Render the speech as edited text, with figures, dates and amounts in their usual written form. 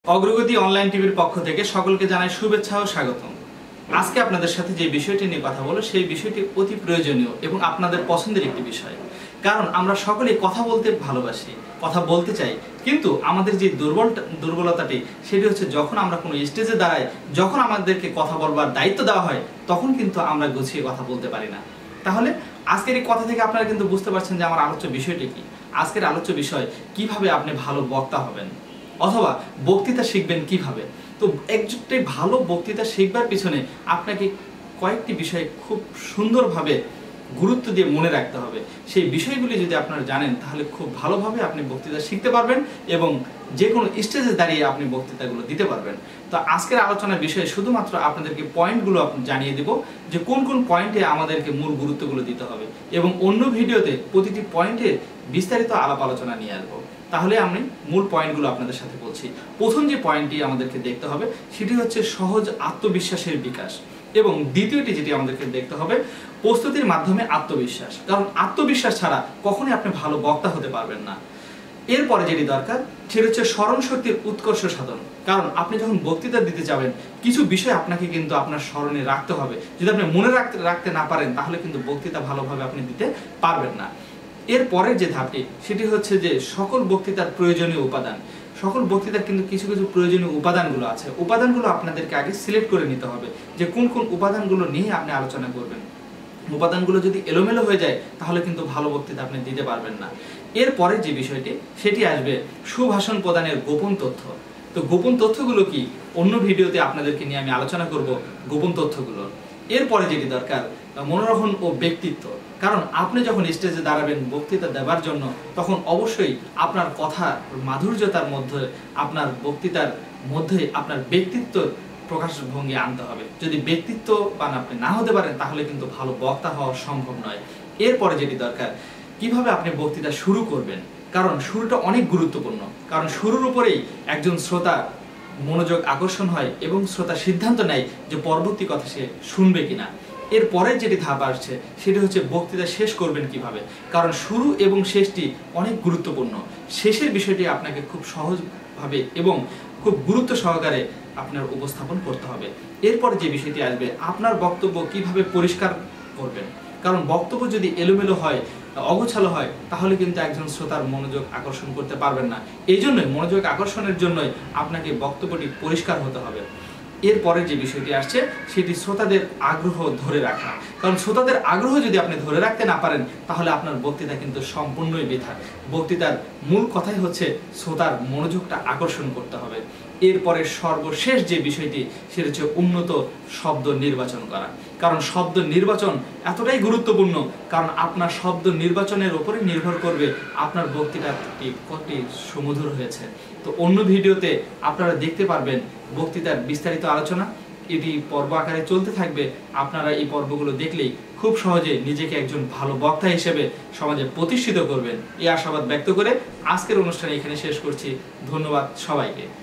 अग्रगति online टीवीर पक्ष থেকে সকলকে জানাই শুভেচ্ছা ও স্বাগতম। আজকে আপনাদের সাথে যে বিষয়টি নিয়ে কথা বলবো সেই বিষয়টি অতি প্রয়োজনীয় এবং আপনাদের পছন্দের একটি বিষয়। কারণ আমরা সকলেই কথা বলতে ভালোবাসি, কথা বলতে চাই, কিন্তু আমাদের যে দুর্বলতাটি সেটি হচ্ছে যখন আমরা কোনো স্টেজে দাঁড়াই, যখন আমাদেরকে কথা বলবার দায়িত্ব দেওয়া হয় তখন কিন্তু আমরা গুছিয়ে কথা বলতে পারি না। তাহলে আজকের এই কথা থেকে আপনারা কিন্তু বুঝতে পারছেন যে আমার আলোচ্য বিষয়টি কি। আজকের আলোচ্য বিষয় কিভাবে আপনি ভালো বক্তা হবেন অথবা বক্তৃতা শিখবেন কিভাবে। তো একটি ভালো বক্তৃতা শিখবার পিছনে আপনাকে কয়েকটি বিষয় খুব সুন্দরভাবে গুরুত্ব দিয়ে মনে রাখতে হবে। সেই বিষয়গুলি যদি আপনারা জানেন তাহলে খুব ভালোভাবে আপনি বক্তৃতা শিখতে পারবেন এবং যে কোনো স্টেজে দাঁড়িয়ে আপনি বক্তৃতাগুলো দিতে পারবেন। তো আজকের আলোচনার বিষয়ে শুধুমাত্র আপনাদেরকে পয়েন্টগুলো জানিয়ে দেব যে কোন কোন পয়েন্টে আমাদেরকে মূল গুরুত্বগুলো দিতে হবে এবং অন্য ভিডিওতে প্রতিটি পয়েন্টে বিস্তারিত আলাপ আলোচনা নিয়ে আসবো। তাহলে আমি মূল পয়েন্টগুলো আপনাদের সাথে বলছি। প্রথম যে পয়েন্টটি আমাদেরকে দেখতে হবে সেটি হচ্ছে সহজ আত্মবিশ্বাসের বিকাশ এবং দ্বিতীয়টি যেটি আমাদেরকে দেখতে হবে প্রস্তুতির মাধ্যমে আত্মবিশ্বাস। কারণ আত্মবিশ্বাস ছাড়া কখনোই আপনি ভালো বক্তা হতে পারবেন না। এরপরে যেটি দরকার সেটা হচ্ছে স্মরণ শক্তির উৎকর্ষ সাধন। কারণ আপনি যখন বক্তৃতা দিতে যাবেন কিছু বিষয় আপনাকে কিন্তু আপনার স্মরণে রাখতে হবে। যদি আপনি মনে রাখতে না পারেন তাহলে কিন্তু বক্তৃতা ভালোভাবে আপনি দিতে পারবেন না। এরপরের যে ধাপটি সেটি হচ্ছে যে সকল বক্তৃতার প্রয়োজনীয় উপাদান। সকল বক্তৃতার কিন্তু কিছু কিছু প্রয়োজনীয় উপাদানগুলো আছে। উপাদানগুলো আপনাদেরকে আগে সিলেক্ট করে নিতে হবে যে কোন কোন উপাদানগুলো নিয়ে আপনি আলোচনা করবেন। উপাদানগুলো যদি এলোমেলো হয়ে যায় তাহলে কিন্তু ভালো বক্তৃতা আপনি দিতে পারবেন না। এরপরে যে বিষয়টি সেটি আসবে সুভাষণ প্রদানের গোপন তথ্য। তো গোপন তথ্যগুলো কি অন্য ভিডিওতে আপনাদেরকে নিয়ে আমি আলোচনা করব গোপন তথ্যগুলো। এরপরে যেটি দরকার মনোরোহণ ও ব্যক্তিত্ব। কারণ আপনি যখন স্টেজে দাঁড়াবেন বক্তৃতা দেওয়ার জন্য তখন অবশ্যই আপনার কথা মাধুর্যতার মধ্যে আপনার বক্তৃতার মধ্যে আপনার ব্যক্তিত্ব প্রকাশভঙ্গি আনতে হবে। যদি ব্যক্তিত্ববান আপনি না হতে পারেন তাহলে কিন্তু ভালো বক্তা হওয়া সম্ভব নয়। এরপরে যেটি দরকার কিভাবে আপনি বক্তৃতা শুরু করবেন। কারণ শুরুটা অনেক গুরুত্বপূর্ণ। কারণ শুরুর উপরেই একজন শ্রোতা মনোযোগ আকর্ষণ হয় এবং শ্রোতা সিদ্ধান্ত নেয় যে পরবর্তী কথা সে শুনবে কিনা। এরপরে যেটি ধাপ আসছে সেটি হচ্ছে বক্তৃতা শেষ করবেন কিভাবে। কারণ শুরু এবং শেষটি অনেক গুরুত্বপূর্ণ। শেষের বিষয়টি আপনাকে খুব সহজভাবে এবং খুব গুরুত্ব সহকারে আপনার উপস্থাপন করতে হবে। এরপরে যে বিষয়টি আসবে আপনার বক্তব্য কিভাবে পরিষ্কার করবেন। কারণ বক্তব্য যদি এলোমেলো হয় অগোছালো হয় তাহলে কিন্তু একজন শ্রোতার মনোযোগ আকর্ষণ করতে পারবেন না। এই জন্যই মনোযোগ আকর্ষণের জন্যই আপনাকে বক্তব্যটি পরিষ্কার হতে হবে। এরপরে যে বিষয়টি আসছে সেটি শ্রোতাদের আগ্রহ ধরে রাখা। কারণ শ্রোতাদের আগ্রহ যদি আপনি ধরে রাখতে না পারেন তাহলে আপনার বক্তৃতা কিন্তু সম্পূর্ণই বৃথা। বক্তৃতার মূল কথাই হচ্ছে শ্রোতার মনোযোগটা আকর্ষণ করতে হবে। এরপরে সর্বশেষ যে বিষয়টি সেটা হচ্ছে উন্নত শব্দ নির্বাচন করা। কারণ শব্দ নির্বাচন এতটাই গুরুত্বপূর্ণ কারণ আপনার শব্দ নির্বাচনের উপরে নির্ভর করবে আপনার বক্তৃতাটি কতটি সুমধুর হয়েছে। তো অন্য ভিডিওতে আপনারা দেখতে পারবেন বক্তৃতার বিস্তারিত আলোচনা। এটি পর্ব আকারে চলতে থাকবে। আপনারা এই পর্বগুলো দেখলেই খুব সহজে নিজেকে একজন ভালো বক্তা হিসেবে সমাজে প্রতিষ্ঠিত করবেন এই আশাবাদ ব্যক্ত করে আজকের অনুষ্ঠান এখানে শেষ করছি। ধন্যবাদ সবাইকে।